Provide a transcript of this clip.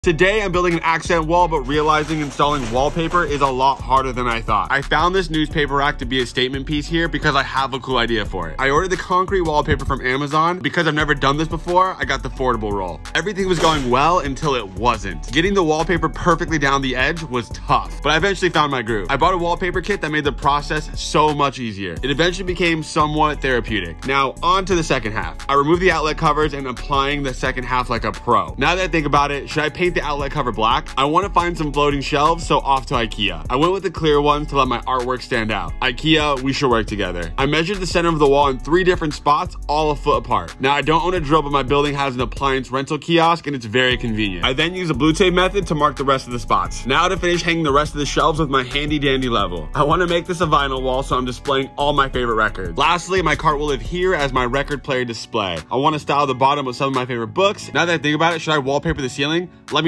Today, I'm building an accent wall, but realizing installing wallpaper is a lot harder than I thought. I found this newspaper rack to be a statement piece here because I have a cool idea for it. I ordered the concrete wallpaper from Amazon. Because I've never done this before, I got the foldable roll. Everything was going well until it wasn't. Getting the wallpaper perfectly down the edge was tough, but I eventually found my groove. I bought a wallpaper kit that made the process so much easier. It eventually became somewhat therapeutic. Now, on to the second half. I removed the outlet covers and applying the second half like a pro. Now that I think about it, should I paint the outlet cover black? I want to find some floating shelves, so off to IKEA. I went with the clear ones to let my artwork stand out. IKEA, we should work together. I measured the center of the wall in 3 different spots, all a foot apart. Now, I don't own a drill, but my building has an appliance rental kiosk and it's very convenient. I then use a blue tape method to mark the rest of the spots. Now to finish hanging the rest of the shelves with my handy dandy level. I want to make this a vinyl wall, so I'm displaying all my favorite records. Lastly, my cart will live here as my record player display. I want to style the bottom with some of my favorite books. Now that I think about it, should I wallpaper the ceiling? Let